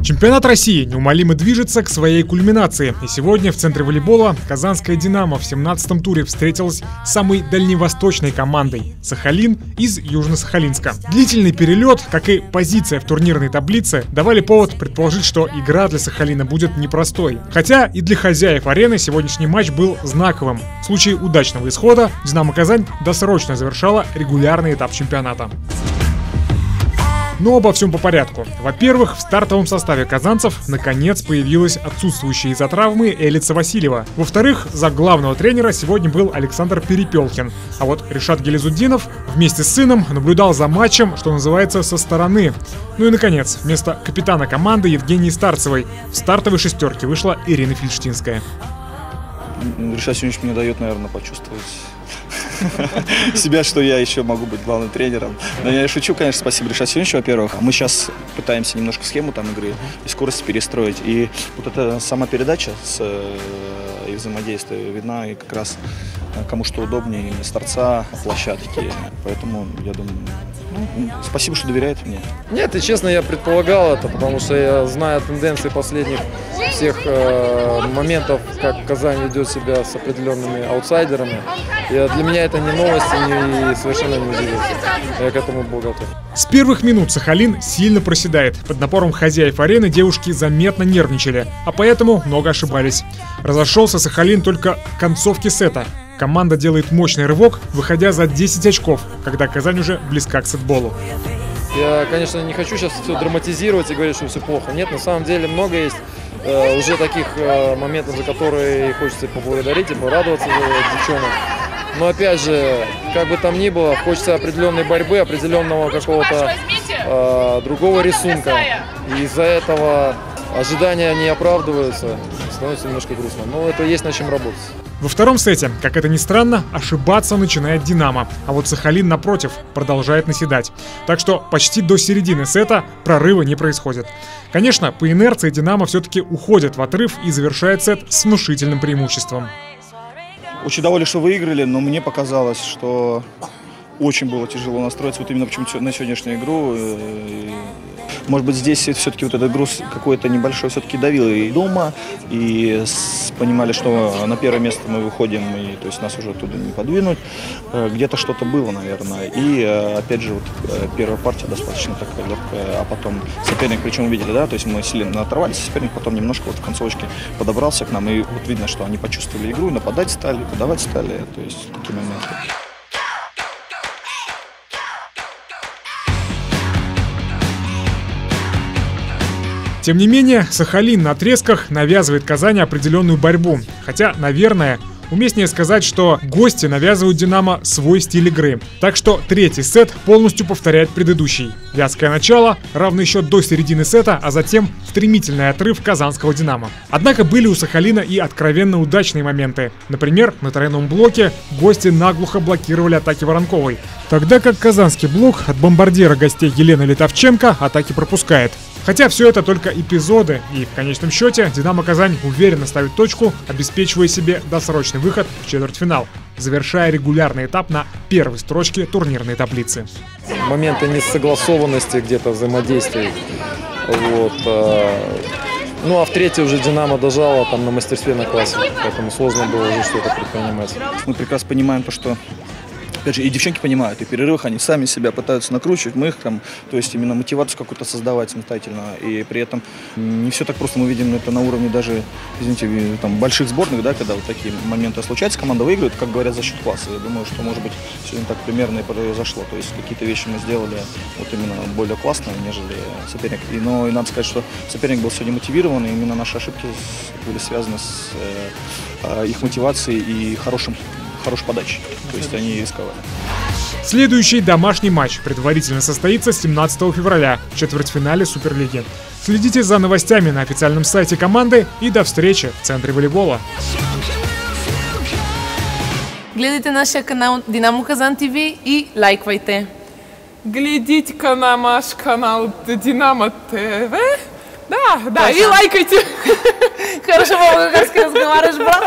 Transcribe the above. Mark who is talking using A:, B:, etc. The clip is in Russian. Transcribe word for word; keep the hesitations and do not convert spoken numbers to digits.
A: Чемпионат России неумолимо движется к своей кульминации. И сегодня в центре волейбола казанская «Динамо» в семнадцатом туре встретилась с самой дальневосточной командой – «Сахалин» из Южно-Сахалинска. Длительный перелет, как и позиция в турнирной таблице, давали повод предположить, что игра для «Сахалина» будет непростой. Хотя и для хозяев арены сегодняшний матч был знаковым. В случае удачного исхода «Динамо Казань» досрочно завершала регулярный этап чемпионата. Но обо всем по порядку. Во-первых, в стартовом составе казанцев наконец появилась отсутствующая из-за травмы Элица Васильева. Во-вторых, за главного тренера сегодня был Александр Перепелкин. А вот Ришат Гелизуддинов вместе с сыном наблюдал за матчем, что называется, со стороны. Ну и, наконец, вместо капитана команды Евгении Старцевой в стартовой шестерке вышла Ирина Фельштинская.
B: Ришат Сюнич мне дает, наверное, почувствовать себя, что я еще могу быть главным тренером. Но я шучу, конечно, спасибо Ришату Сюничу, во-первых. Мы сейчас пытаемся немножко схему там игры и скорости перестроить. И вот эта сама передача с, и взаимодействие видна, и как раз кому что удобнее, именно с торца, площадки. Поэтому, я думаю, ну, спасибо, что доверяет мне.
C: Нет, и честно, я предполагал это, потому что я знаю тенденции последних всех э, моментов, как Казань ведет себя с определенными аутсайдерами. И для меня это не новость и, и совершенно не удивился. Я к этому был готов.
A: С первых минут Сахалин сильно проседает. Под напором хозяев арены девушки заметно нервничали, а поэтому много ошибались. Разошелся Сахалин только к концовке сета. Команда делает мощный рывок, выходя за десять очков, когда Казань уже близка к сетболу.
C: Я, конечно, не хочу сейчас все драматизировать и говорить, что все плохо. Нет, на самом деле много есть э, уже таких э, моментов, за которые хочется поблагодарить и порадоваться за девчонок. Но опять же, как бы там ни было, хочется определенной борьбы, определенного какого-то э, другого рисунка. И из-за этого ожидания не оправдываются, становится немножко грустно. Но это есть над чем работать.
A: Во втором сете, как это ни странно, ошибаться начинает «Динамо», а вот Сахалин, напротив, продолжает наседать. Так что почти до середины сета прорыва не происходит. Конечно, по инерции «Динамо» все-таки уходит в отрыв и завершает сет с внушительным преимуществом.
B: Очень доволен, что выиграли, но мне показалось, что очень было тяжело настроиться вот именно почему на сегодняшнюю игру. Может быть, здесь все-таки вот этот груз какой-то небольшой все-таки давил и дома, и понимали, что на первое место мы выходим, и то есть нас уже оттуда не подвинуть. Где-то что-то было, наверное. И опять же, вот первая партия достаточно такая легкая, а потом соперник, причем увидели, да, то есть мы сильно оторвались, соперник потом немножко вот в концовочке подобрался к нам, и вот видно, что они почувствовали игру, нападать стали, подавать стали, то есть такие моменты.
A: Тем не менее, Сахалин на отрезках навязывает Казани определенную борьбу. Хотя, наверное, уместнее сказать, что гости навязывают «Динамо» свой стиль игры. Так что третий сет полностью повторяет предыдущий. Вязкое начало, равный счет до середины сета, а затем стремительный отрыв казанского «Динамо». Однако были у Сахалина и откровенно удачные моменты. Например, на тройном блоке гости наглухо блокировали атаки Воронковой. Тогда как казанский блок от бомбардира гостей Елены Литовченко атаки пропускает. Хотя все это только эпизоды, и в конечном счете «Динамо Казань» уверенно ставит точку, обеспечивая себе досрочный выход в четвертьфинал, завершая регулярный этап на первой строчке турнирной таблицы.
C: Моменты несогласованности где-то взаимодействий. Вот. Ну а в третьей уже «Динамо» дожала там на мастерстве, на классе, поэтому сложно было уже что-то предпринимать.
B: Мы прекрасно понимаем то, что опять же, и девчонки понимают, и в перерывах они сами себя пытаются накручивать, мы их там, то есть именно мотивацию какую-то создавать самостоятельно, и при этом не все так просто, мы видим это на уровне даже, извините, там, больших сборных, да, когда вот такие моменты случаются, команда выигрывает, как говорят, за счет класса. Я думаю, что, может быть, сегодня так примерно и произошло, то есть какие-то вещи мы сделали вот именно более классные, нежели соперник. И, но и надо сказать, что соперник был сегодня мотивирован, и именно наши ошибки были связаны с э, их мотивацией и хорошим хорошей подачи, то есть они рисковали.
A: Следующий домашний матч предварительно состоится семнадцатого февраля в четвертьфинале Суперлиги. Следите за новостями на официальном сайте команды и до встречи в центре волейбола.
D: Гледайте нашия канал Динамо Казан ТВ и лайквайте.
E: Глядите на наш канал Динамо ТВ. Да, да, и лайкайте.
D: Хорошо, по-болгарски разговариваешь, брат?